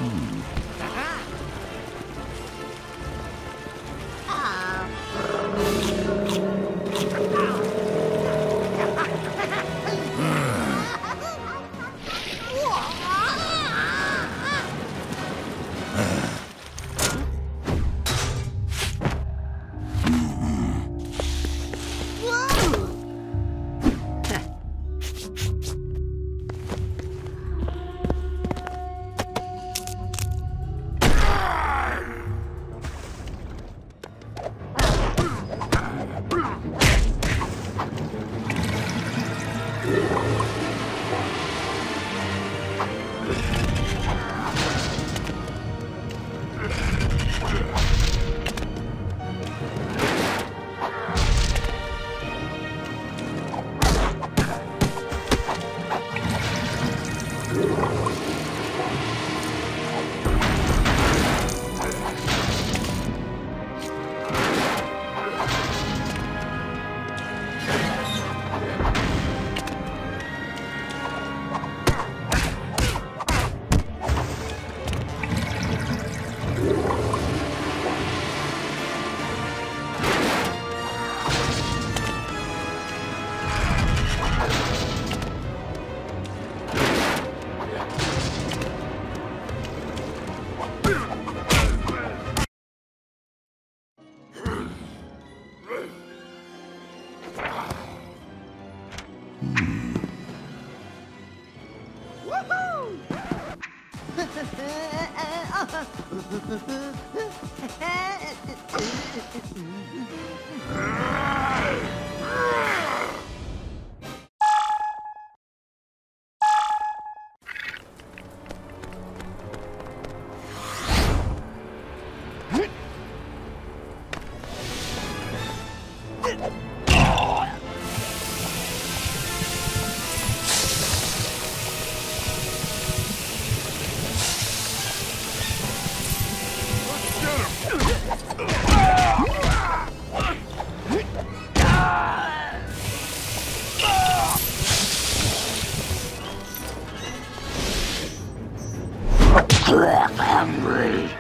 Hungry.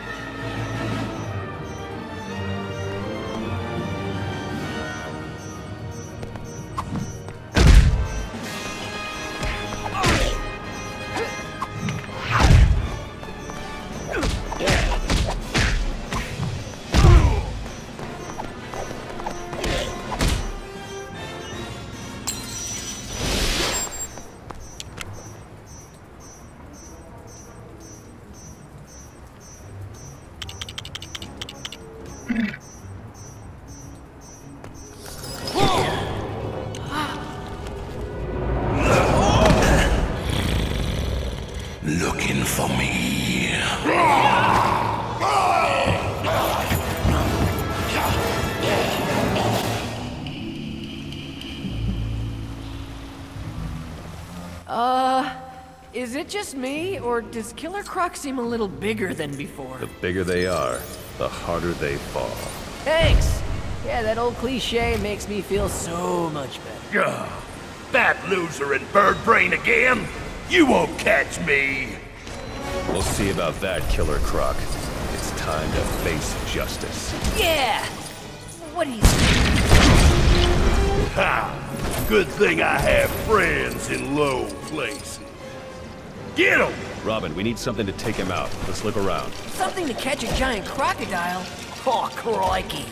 Looking for me. Is it just me, or does Killer Croc seem a little bigger than before? The bigger they are, the harder they fall. Thanks! Yeah, that old cliche makes me feel so much better. Ugh. Fat loser and bird brain again? You won't catch me! We'll see about that, Killer Croc. It's time to face justice. Yeah! What do you think? Ha! Good thing I have friends in low places. Get him! Robin, we need something to take him out. Let's look around. Something to catch a giant crocodile? Oh, crikey.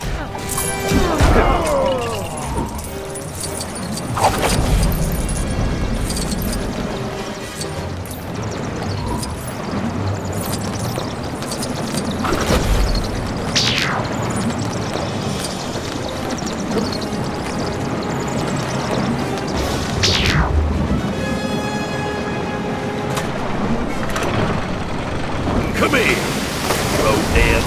Come here, Roadhead.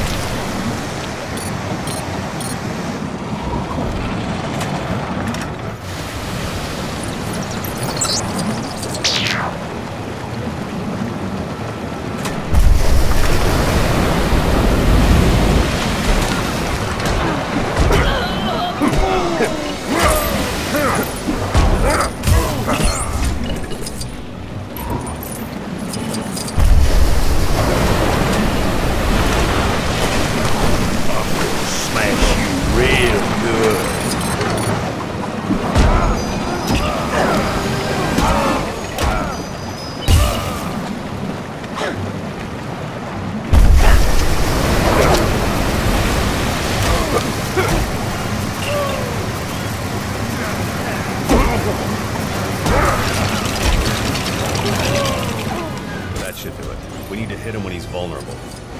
We need to hit him when he's vulnerable.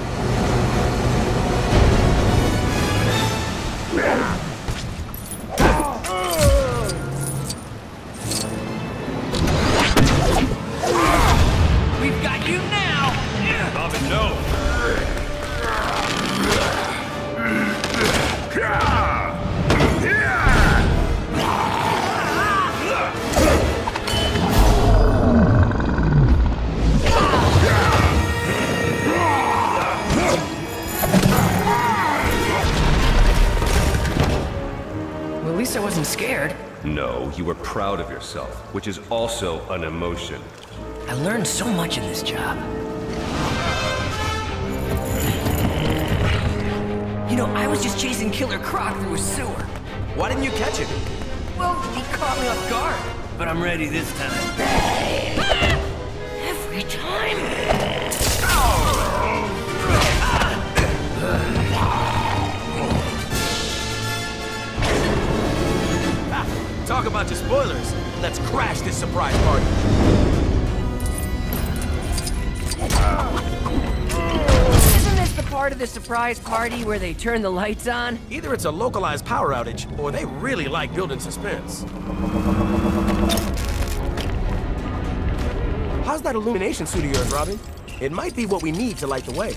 We've got you now! Robin, no! Well, at least I wasn't scared. No, you were proud of yourself, which is also an emotion. I learned so much in this job. You know, I was just chasing Killer Croc through a sewer. Why didn't you catch him? Well, he caught me off guard. But I'm ready this time. Every time. Talk about your spoilers. Let's crash this surprise party. Isn't this the part of the surprise party where they turn the lights on? Either it's a localized power outage, or they really like building suspense. How's that illumination suit of yours, Robin? It might be what we need to light the way.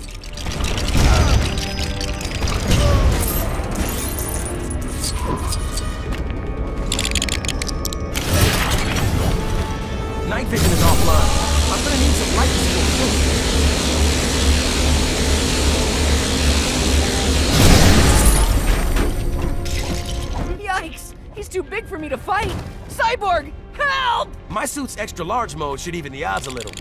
Night vision is offline. I'm gonna need some light to Yikes! He's too big for me to fight! Cyborg! Help! My suit's extra large mode should even the odds a little.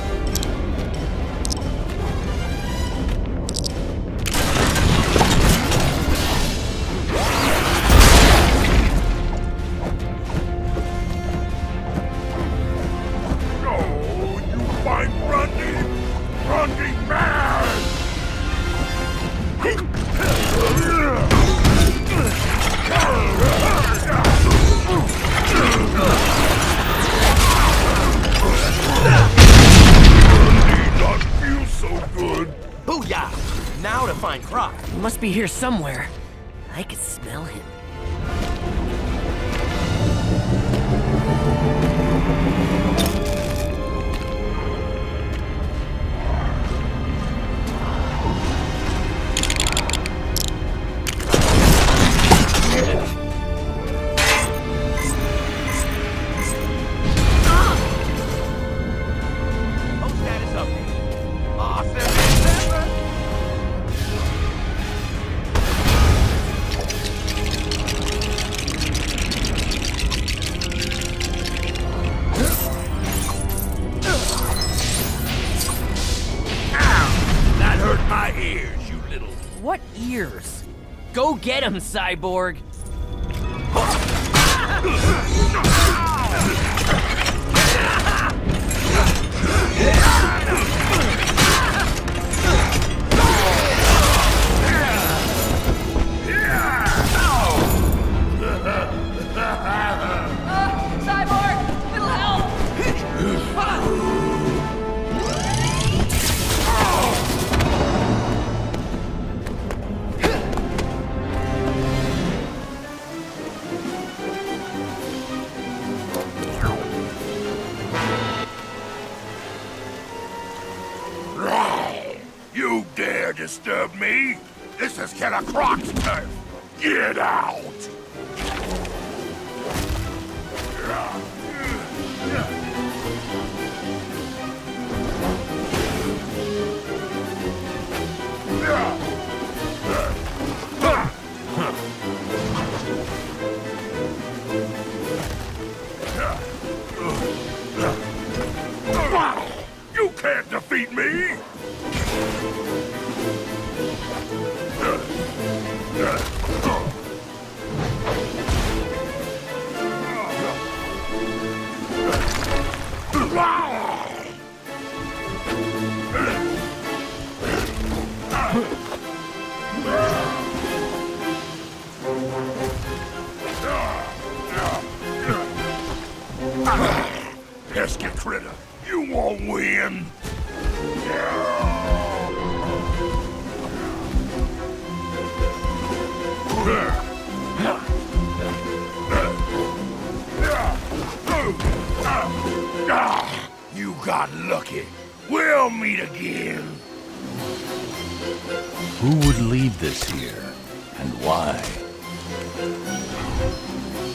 Booyah! Now to find Croc. He must be here somewhere. I can smell him. What ears? Go get him, Cyborg! Cyborg! It'll help! You dare disturb me? This is Killer Croc's turf. Get out! You can't defeat me! Pesky critter, you won't win! You got lucky. We'll meet again. Who would leave this here, and why?